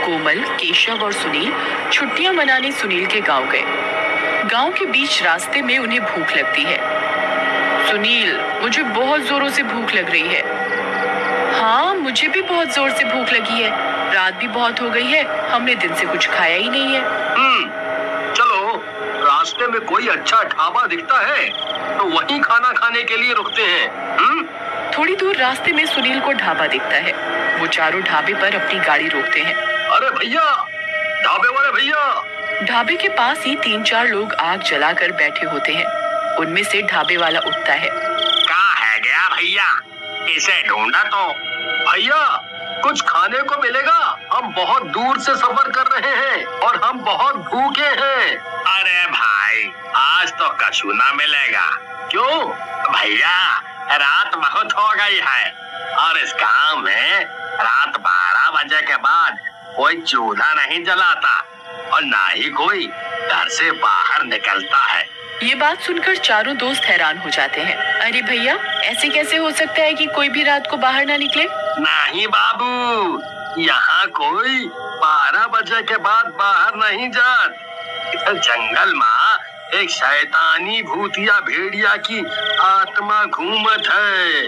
कोमल, केशव और सुनील छुट्टियां मनाने सुनील के गांव गए। गांव के बीच रास्ते में उन्हें भूख लगती है। सुनील, मुझे बहुत जोरों से भूख लग रही है। हाँ, मुझे भी बहुत जोर से भूख लगी है। रात भी बहुत हो गई है, हमने दिन से कुछ खाया ही नहीं है। चलो, रास्ते में कोई अच्छा ढाबा दिखता है तो वहीं खाना खाने के लिए रुकते हैं। थोड़ी दूर रास्ते में सुनील को ढाबा दिखता है। वो चारों ढाबे पर अपनी गाड़ी रोकते हैं। अरे भैया, ढाबे वाले भैया। ढाबे के पास ही 3-4 लोग आग जलाकर बैठे होते हैं। उनमें से ढाबे वाला उठता है। क्या है गया भैया, इसे ढूंढा तो। भैया, कुछ खाने को मिलेगा? हम बहुत दूर से सफर कर रहे हैं और हम बहुत भूखे हैं। अरे भाई, आज तो कछु ना मिलेगा। क्यों? भैया, रात बहुत हो गई है और इस गांव में रात 12 बजे के बाद कोई चूल्हा नहीं जलाता और ना ही कोई घर से बाहर निकलता है। ये बात सुनकर चारों दोस्त हैरान हो जाते हैं। अरे भैया, ऐसे कैसे हो सकता है कि कोई भी रात को बाहर ना निकले? नहीं बाबू, यहाँ कोई 12 बजे के बाद बाहर नहीं जात। इधर जंगल में एक शैतानी भूतिया भेड़िया की आत्मा घूमत है।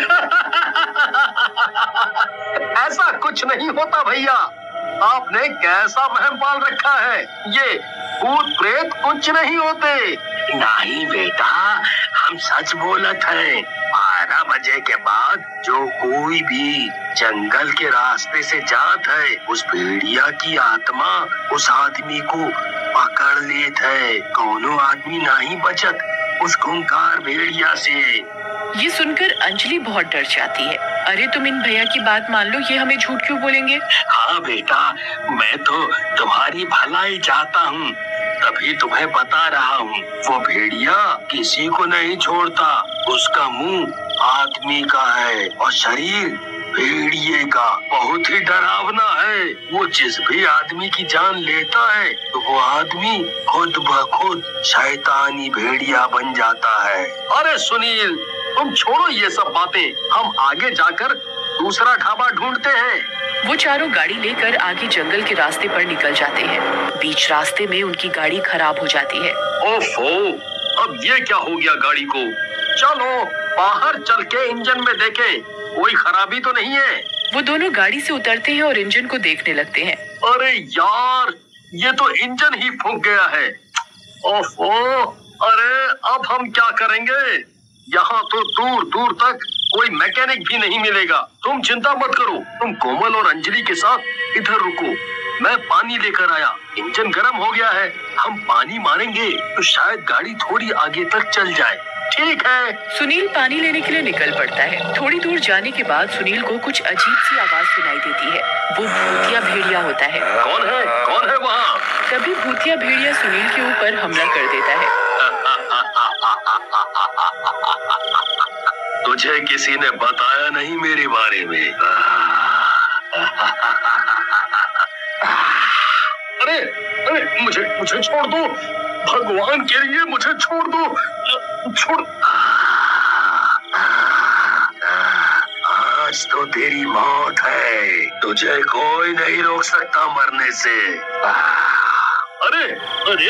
ऐसा कुछ नहीं होता भैया, आपने कैसा वहम पाल रखा है। ये भूत प्रेत कुछ नहीं होते। नहीं बेटा, हम सच बोलत हैं। 12 बजे के बाद जो कोई भी जंगल के रास्ते से जात है, उस भेड़िया की आत्मा उस आदमी को पकड़ लेत है। कौनो आदमी नहीं बचत उस खूंखार भेड़िया से। ये सुनकर अंजलि बहुत डर जाती है। अरे तुम इन भैया की बात मान लो, ये हमें झूठ क्यों बोलेंगे? हाँ बेटा, मैं तो तुम्हारी भलाई चाहता हूँ, तभी तुम्हें बता रहा हूँ। वो भेड़िया किसी को नहीं छोड़ता। उसका मुंह आदमी का है और शरीर भेड़िए का। बहुत ही डरावना है। वो जिस भी आदमी की जान लेता है तो वो आदमी खुद ब खुद शैतानी भेड़िया बन जाता है। अरे सुनील, तुम छोड़ो ये सब बातें, हम आगे जाकर दूसरा ढाबा ढूंढते हैं। वो चारों गाड़ी लेकर आगे जंगल के रास्ते पर निकल जाते हैं। बीच रास्ते में उनकी गाड़ी खराब हो जाती है। ओफो, अब ये क्या हो गया गाड़ी को? चलो बाहर चल के इंजन में देखें, कोई खराबी तो नहीं है। वो दोनों गाड़ी से उतरते हैं और इंजन को देखने लगते हैं। अरे यार, ये तो इंजन ही फूंक गया है। ओफो, अरे अब हम क्या करेंगे? यहाँ तो दूर दूर तक कोई मैकेनिक भी नहीं मिलेगा। तुम चिंता मत करो, तुम कोमल और अंजलि के साथ इधर रुको, मैं पानी लेकर आया। इंजन गर्म हो गया है, हम पानी मारेंगे तो शायद गाड़ी थोड़ी आगे तक चल जाए। ठीक है। सुनील पानी लेने के लिए निकल पड़ता है। थोड़ी दूर जाने के बाद सुनील को कुछ अजीब सी आवाज सुनाई देती है। वो भूतिया भेड़िया होता है। कौन है? कौन है वहाँ? तभी भूतिया भेड़िया सुनील के ऊपर हमला कर देता है। तुझे किसी ने बताया नहीं मेरे बारे में? अरे अरे, मुझे छोड़ दो, भगवान के लिए मुझे छोड़ दो। छोड़। आज तो तेरी मौत है, तुझे कोई नहीं रोक सकता मरने से। अरे अरे,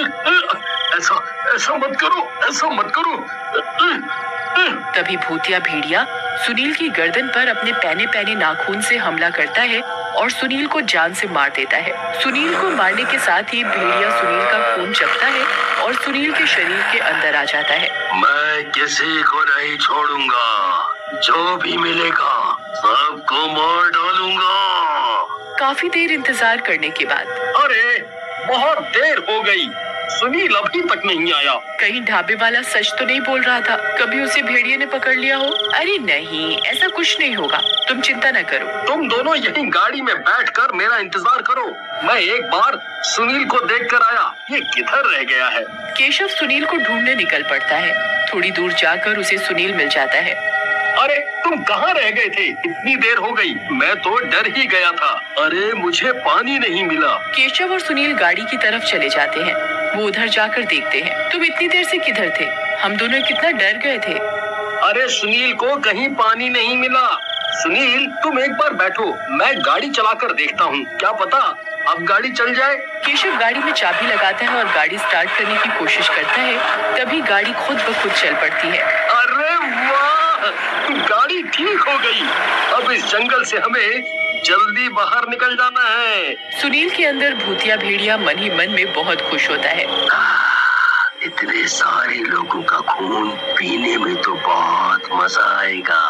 ऐसा मत करो, ऐसा मत करो। तभी भूतिया भेड़िया सुनील की गर्दन पर अपने पैने पैने नाखून से हमला करता है और सुनील को जान से मार देता है। सुनील को मारने के साथ ही भेड़िया सुनील का खून चखता है और सुनील के शरीर के अंदर आ जाता है। मैं किसी को नहीं छोड़ूंगा, जो भी मिलेगा सबको मार डालूंगा। काफी देर इंतजार करने के बाद, अरे बहुत देर हो गई, सुनील अभी तक नहीं आया। कहीं ढाबे वाला सच तो नहीं बोल रहा था? कभी उसे भेड़िए ने पकड़ लिया हो? अरे नहीं, ऐसा कुछ नहीं होगा, तुम चिंता न करो। तुम दोनों यहीं गाड़ी में बैठकर मेरा इंतजार करो, मैं एक बार सुनील को देखकर आया। ये किधर रह गया है? केशव सुनील को ढूंढने निकल पड़ता है। थोड़ी दूर जाकर उसे सुनील मिल जाता है। अरे तुम कहाँ रह गए थे? इतनी देर हो गई, मैं तो डर ही गया था। अरे मुझे पानी नहीं मिला। केशव और सुनील गाड़ी की तरफ चले जाते हैं। वो उधर जाकर देखते हैं। तुम इतनी देर से किधर थे? हम दोनों कितना डर गए थे। अरे सुनील को कहीं पानी नहीं मिला, सुनील, तुम एक बार बैठो, मैं गाड़ी चलाकर देखता हूँ, क्या पता अब गाड़ी चल जाए। केशव गाड़ी में चाबी लगाता है और गाड़ी स्टार्ट करने की कोशिश करता है। तभी गाड़ी खुद ब खुद चल पड़ती है। अरे वाह, गाड़ी ठीक हो गई। अब इस जंगल से हमें जल्दी बाहर निकल जाना है। सुनील के अंदर भूतिया भेड़िया मन ही मन में बहुत खुश होता है। इतने सारे लोगों का खून पीने में तो बहुत मजा आएगा।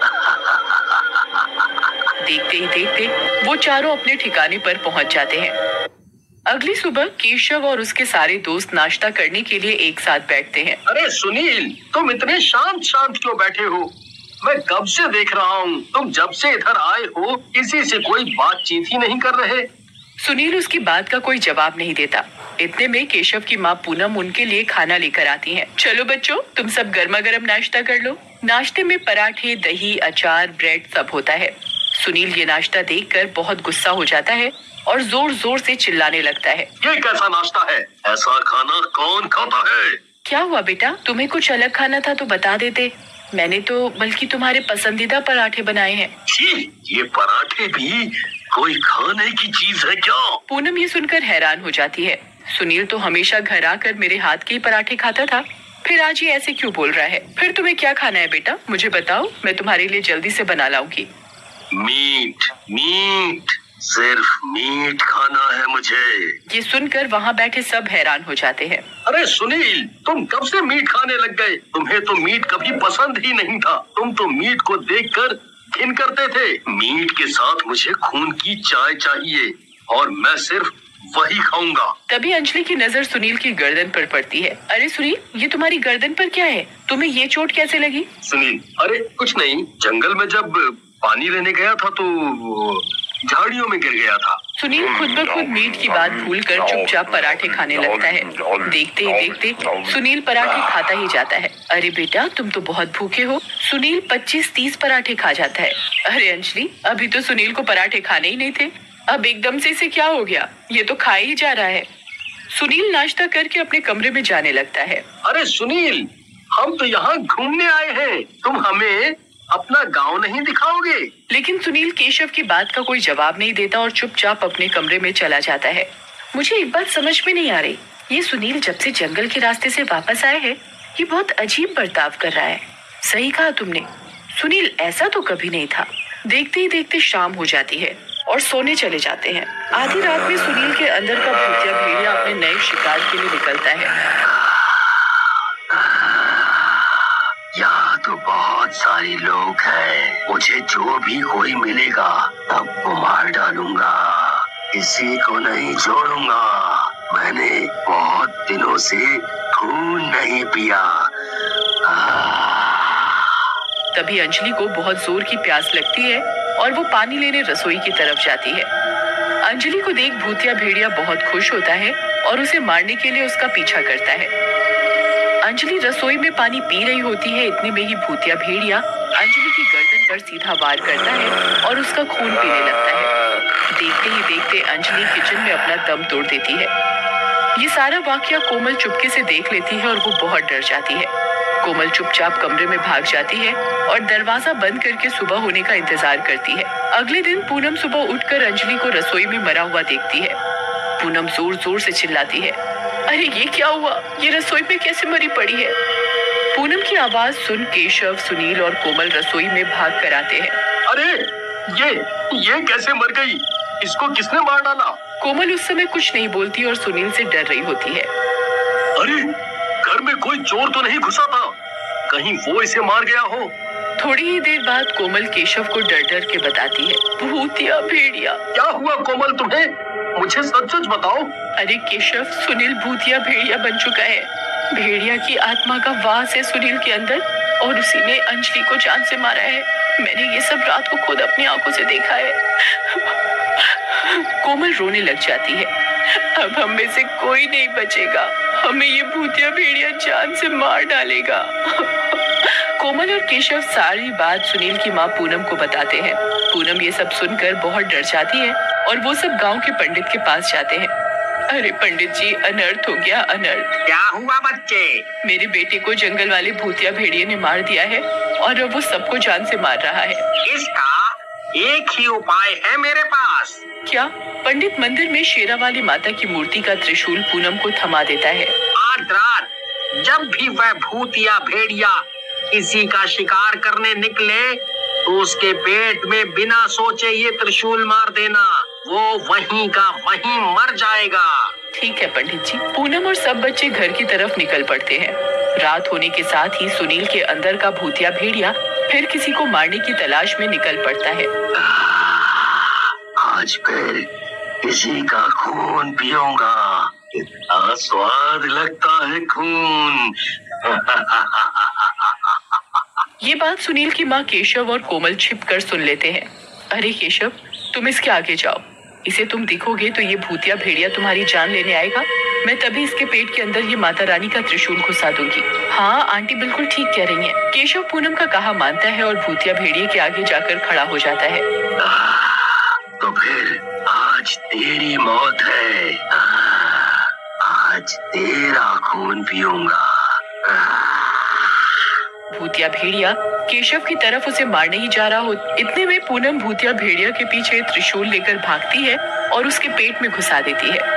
देखते ही देखते वो चारों अपने ठिकाने पर पहुंच जाते हैं। अगली सुबह केशव और उसके सारे दोस्त नाश्ता करने के लिए एक साथ बैठते हैं। अरे सुनील, तुम इतने शांत शांत क्यों बैठे हो? मैं कब से देख रहा हूँ, तुम जब से इधर आए हो किसी से कोई बातचीत ही नहीं कर रहे। सुनील उसकी बात का कोई जवाब नहीं देता। इतने में केशव की माँ पूनम उनके लिए खाना लेकर आती है। चलो बच्चों, तुम सब गर्मा गर्म नाश्ता कर लो। नाश्ते में पराठे, दही, अचार, ब्रेड सब होता है। सुनील ये नाश्ता देखकर बहुत गुस्सा हो जाता है और जोर जोर से चिल्लाने लगता है। ये कैसा नाश्ता है? ऐसा खाना कौन खाता है? क्या हुआ बेटा, तुम्हें कुछ अलग खाना था तो बता देते। मैंने तो बल्कि तुम्हारे पसंदीदा पराठे बनाए हैं। ये पराठे भी कोई खाने की चीज है क्या? पूनम ये सुनकर हैरान हो जाती है। सुनील तो हमेशा घर आकर मेरे हाथ के ही पराठे खाता था, फिर आज ये ऐसे क्यों बोल रहा है? फिर तुम्हें क्या खाना है बेटा, मुझे बताओ, मैं तुम्हारे लिए जल्दी से बना लाऊंगी। मीट, मीट, सिर्फ मीट खाना है मुझे। ये सुनकर वहाँ बैठे सब हैरान हो जाते हैं। अरे सुनील, तुम कब से मीट खाने लग गए? तुम्हें तो मीट कभी पसंद ही नहीं था। तुम तो मीट को देखकर घिन करते थे। मीट के साथ मुझे खून की चाय चाहिए और मैं सिर्फ वही खाऊंगा। तभी अंजलि की नजर सुनील की गर्दन पर पड़ती है। अरे सुनील, ये तुम्हारी गर्दन पर क्या है? तुम्हें ये चोट कैसे लगी? सुनील, अरे कुछ नहीं, जंगल में जब पानी लेने गया था तो झाड़ियों में गिर गया था। सुनील खुद ब खुद मीट की बात भूलकर चुपचाप पराठे खाने लगता है। देखते ही देखते सुनील पराठे खाता ही जाता है। अरे बेटा, तुम तो बहुत भूखे हो। सुनील 25-30 पराठे खा जाता है। अरे अंजलि, अभी तो सुनील को पराठे खाने ही नहीं थे, अब एकदम से इसे क्या हो गया? ये तो खा ही जा रहा है। सुनील नाश्ता करके अपने कमरे में जाने लगता है। अरे सुनील, हम तो यहाँ घूमने आए हैं, तुम हमें अपना गांव नहीं दिखाओगे? लेकिन सुनील केशव की बात का कोई जवाब नहीं देता और चुपचाप अपने कमरे में चला जाता है। मुझे एक बात समझ में नहीं आ रही, ये सुनील जब से जंगल के रास्ते से वापस आए हैं, ये बहुत अजीब बर्ताव कर रहा है। सही कहा तुमने, सुनील ऐसा तो कभी नहीं था। देखते ही देखते शाम हो जाती है और सोने चले जाते हैं। आधी रात में सुनील के अंदर का भूतिया भेड़िया अपने नए शिकार के लिए निकलता है। यहाँ तो बहुत सारे लोग हैं, मुझे जो भी कोई मिलेगा सबको मार डालूंगा, किसी को नहीं छोड़ूंगा। मैंने बहुत दिनों से खून नहीं पिया। तभी अंजलि को बहुत जोर की प्यास लगती है और वो पानी लेने रसोई की तरफ जाती है। अंजलि को देख भूतिया भेड़िया बहुत खुश होता है और उसे मारने के लिए उसका पीछा करता है। अंजलि रसोई में पानी पी रही होती है, इतने में ही भूतिया भेड़िया अंजलि की गर्दन पर सीधा वार करता है और उसका खून पीने लगता है। देखते ही देखते अंजलि किचन में अपना दम तोड़ देती है। ये सारा वाकया कोमल चुपके से देख लेती है और वो बहुत डर जाती है। कोमल चुपचाप कमरे में भाग जाती है और दरवाजा बंद करके सुबह होने का इंतजार करती है। अगले दिन पूनम सुबह उठकर अंजलि को रसोई में मरा हुआ देखती है। पूनम जोर जोर से चिल्लाती है, अरे ये क्या हुआ? ये रसोई में कैसे मरी पड़ी है? पूनम की आवाज सुन केशव, सुनील और कोमल रसोई में भाग कर आते हैं। अरे ये कैसे मर गई? इसको किसने मार डाला? कोमल उस समय कुछ नहीं बोलती और सुनील से डर रही होती है। अरे घर में कोई चोर तो नहीं घुसा था? कहीं वो इसे मार गया हो? थोड़ी ही देर बाद कोमल केशव को डर डर के बताती है, भूतिया भेड़िया। क्या हुआ कोमल तुम्हें? मुझे सच सच बताओ। अरे केशव, सुनील भूतिया भेड़िया बन चुका है। भेड़िया की आत्मा का वास है सुनील के अंदर और उसी ने अंजलि को जान से मारा है। मैंने ये सब रात को खुद अपनी आंखों से देखा है। कोमल रोने लग जाती है। अब हम में से कोई नहीं बचेगा, हमें ये भूतिया भेड़िया जान से मार डालेगा। कोमल और केशव सारी बात सुनील की माँ पूनम को बताते हैं। पूनम ये सब सुनकर बहुत डर जाती है और वो सब गांव के पंडित के पास जाते हैं। अरे पंडित जी, अनर्थ हो गया, अनर्थ। क्या हुआ बच्चे? मेरे बेटे को जंगल वाले भूतिया भेड़िए ने मार दिया है और अब वो सबको जान से मार रहा है। इसका एक ही उपाय है मेरे पास। क्या? पंडित मंदिर में शेरावाली माता की मूर्ति का त्रिशूल पूनम को थमा देता है। आज रात जब भी वह भूत या भेड़िया किसी का शिकार करने निकले तो उसके पेट में बिना सोचे ये त्रिशूल मार देना, वो वहीं का वहीं मर जाएगा। ठीक है पंडित जी। पूनम और सब बच्चे घर की तरफ निकल पड़ते हैं। रात होने के साथ ही सुनील के अंदर का भूतिया भेड़िया फिर किसी को मारने की तलाश में निकल पड़ता है। आज फिर किसी का खून पियूंगा, कितना स्वाद लगता है खून। ये बात सुनील की माँ केशव और कोमल छिपकर सुन लेते हैं। अरे केशव, तुम इसके आगे जाओ। इसे तुम दिखोगे तो ये भूतिया भेड़िया तुम्हारी जान लेने आएगा। मैं तभी इसके पेट के अंदर ये माता रानी का त्रिशूल घुसा दूंगी। हाँ आंटी बिल्कुल ठीक कह रही हैं। केशव पूनम का कहा मानता है और भूतिया भेड़िए के आगे जाकर खड़ा हो जाता है। तो फिर आज तेरी मौत है। आज तेरा खून पीऊंगा। भूतिया भेड़िया केशव की तरफ उसे मारने ही जा रहा हो। इतने में पूनम भूतिया भेड़िया के पीछे त्रिशूल लेकर भागती है और उसके पेट में घुसा देती है।